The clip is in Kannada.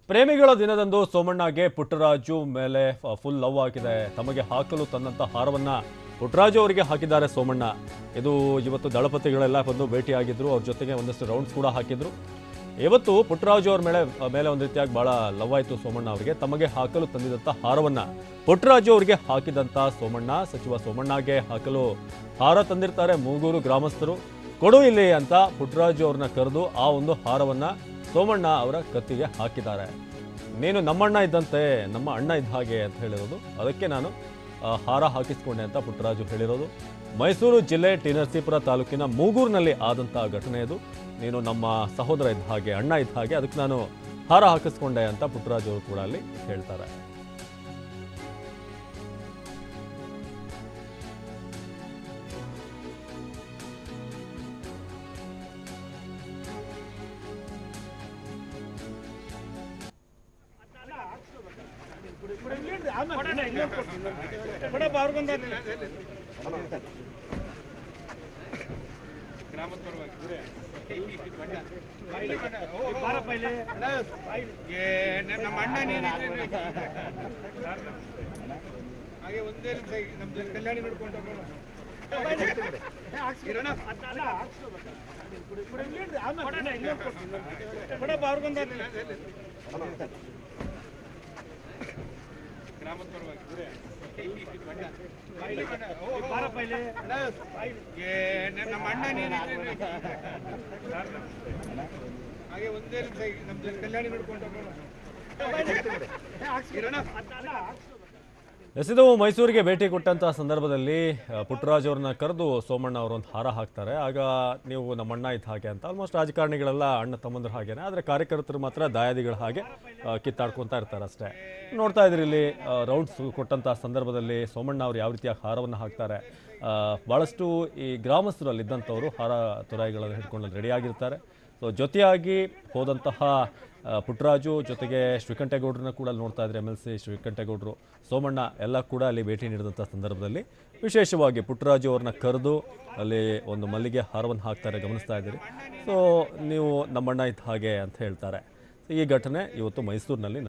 ಪ್ರೇಮಿಗಳ ದಿನದಂದು ಸೋಮಣ್ಣಗೆ ಪುಟ್ಟರಾಜು ಮೇಲೆ ಫುಲ್ ಲವ್ ಆಗಿದೆ. ತಮಗೆ ಹಾಕಲು ತಂದಂತ ಹಾರವನ್ನ ಪುಟ್ಟರಾಜು ಅವರಿಗೆ ಹಾಕಿದ್ದಾರೆ ಸೋಮಣ್ಣ. ಇದು ಇವತ್ತು ದಳಪತಿಗಳೆಲ್ಲ ಬಂದು ಭೇಟಿಯಾಗಿದ್ರು, ಅವ್ರ ಜೊತೆಗೆ ಒಂದಷ್ಟು ರೌಂಡ್ಸ್ ಕೂಡ ಹಾಕಿದ್ರು. ಇವತ್ತು ಪುಟ್ಟರಾಜು ಅವ್ರ ಮೇಲೆ ಒಂದು ರೀತಿಯಾಗಿ ಬಹಳ ಲವ್ ಆಯಿತು ಸೋಮಣ್ಣ ಅವರಿಗೆ. ತಮಗೆ ಹಾಕಲು ತಂದಿದ್ದಂಥ ಹಾರವನ್ನ ಪುಟ್ಟರಾಜು ಅವರಿಗೆ ಹಾಕಿದಂಥ ಸೋಮಣ್ಣ, ಸಚಿವ ಸೋಮಣ್ಣಗೆ ಹಾಕಲು ಹಾರ ತಂದಿರ್ತಾರೆ ಮೂಗೂರು ಗ್ರಾಮಸ್ಥರು. ಕೊಡು ಇಲ್ಲಿ ಅಂತ ಪುಟ್ಟರಾಜು ಅವ್ರನ್ನ ಕರೆದು ಆ ಒಂದು ಹಾರವನ್ನ ಸೋಮಣ್ಣ ಅವರ ಕತ್ತಿಗೆ ಹಾಕಿದ್ದಾರೆ. ನೀನು ನಮ್ಮಣ್ಣ ಇದ್ದಂತೆ, ನಮ್ಮ ಅಣ್ಣ ಇದ್ದ ಹಾಗೆ ಅಂತ ಹೇಳಿರೋದು, ಅದಕ್ಕೆ ನಾನು ಹಾರ ಹಾಕಿಸ್ಕೊಂಡೆ ಅಂತ ಪುಟ್ಟರಾಜು ಹೇಳಿರೋದು. ಮೈಸೂರು ಜಿಲ್ಲೆ ಟಿ ನರಸೀಪುರ ತಾಲೂಕಿನ ಮೂಗೂರಿನಲ್ಲಿ ಆದಂಥ ಘಟನೆ ಇದು. ನೀನು ನಮ್ಮ ಸಹೋದರ ಇದ್ದ ಹಾಗೆ, ಅಣ್ಣ ಇದ್ದ ಹಾಗೆ, ಅದಕ್ಕೆ ನಾನು ಹಾರ ಹಾಕಿಸ್ಕೊಂಡೆ ಅಂತ ಪುಟ್ಟರಾಜು ಅವರು ಕೂಡ ಅಲ್ಲಿ ಹೇಳ್ತಾರೆ. ಹಾಗೆ ಒಂದೇ ನಮ್ದು ಕಲ್ಯಾಣಿ ನೋಡ್ಕೊಂಡು ಗ್ರಾಮದ ಪರವಾಗಿ ನಮ್ಮ ಅಣ್ಣ ಹಾಗೆ ಒಂದೇ ನಮ್ದು ಕಲ್ಯಾಣಿ ನೋಡ್ಕೊಂಡು ಎಸೆದು ಮೈಸೂರಿಗೆ ಭೇಟಿ ಕೊಟ್ಟಂತಹ ಸಂದರ್ಭದಲ್ಲಿ ಪುಟ್ಟರಾಜು ಅವ್ರನ್ನ ಕರೆದು ಸೋಮಣ್ಣ ಅವರು ಒಂದು ಹಾರ ಹಾಕ್ತಾರೆ. ಆಗ ನೀವು ನಮ್ಮ ಅಣ್ಣ ಇದ್ದ ಹಾಗೆ ಅಂತ ಆಲ್ಮೋಸ್ಟ್ ರಾಜಕಾರಣಿಗಳೆಲ್ಲ ಅಣ್ಣ ತಮ್ಮಂದ್ರ ಹಾಗೇನೆ, ಆದರೆ ಕಾರ್ಯಕರ್ತರು ಮಾತ್ರ ದಾಯಾದಿಗಳ ಹಾಗೆ ಕಿತ್ತಾಡ್ಕೊತಾ ಇರ್ತಾರೆ ಅಷ್ಟೇ. ನೋಡ್ತಾ ಇದ್ರಿ ಇಲ್ಲಿ ರೌಂಡ್ಸ್ ಕೊಟ್ಟಂತಹ ಸಂದರ್ಭದಲ್ಲಿ ಸೋಮಣ್ಣ ಅವರು ಯಾವ ರೀತಿಯಾಗಿ ಹಾರವನ್ನು ಹಾಕ್ತಾರೆ. ಭಾಳಷ್ಟು ಈ ಗ್ರಾಮಸ್ಥರು ಅಲ್ಲಿದ್ದಂಥವರು ಹಾರ ತುರಾಯಿಗಳನ್ನು ಹಿಡ್ಕೊಂಡು ರೆಡಿಯಾಗಿರ್ತಾರೆ. ಸೊ ಜೊತೆಯಾಗಿ ಹೋದಂತಹ ಪುಟ್ಟರಾಜು ಜೊತೆಗೆ ಶ್ರೀಕಂಠೇಗೌಡರನ್ನ ಕೂಡ ಅಲ್ಲಿ ನೋಡ್ತಾ ಇದ್ರೆ, MLC ಶ್ರೀಕಂಠೇಗೌಡರು, ಸೋಮಣ್ಣ ಎಲ್ಲ ಕೂಡ ಅಲ್ಲಿ ಭೇಟಿ ನೀಡಿದಂಥ ಸಂದರ್ಭದಲ್ಲಿ ವಿಶೇಷವಾಗಿ ಪುಟ್ಟರಾಜು ಅವ್ರನ್ನ ಕರೆದು ಅಲ್ಲಿ ಒಂದು ಮಲ್ಲಿಗೆ ಹಾರವನ್ನು ಹಾಕ್ತಾರೆ, ಗಮನಿಸ್ತಾ ಇದ್ದೀರಿ. ಸೊ ನೀವು ನಮ್ಮಣ್ಣ ಇದ್ದ ಹಾಗೆ ಅಂತ ಹೇಳ್ತಾರೆ. ಈ ಘಟನೆ ಇವತ್ತು ಮೈಸೂರಿನಲ್ಲಿ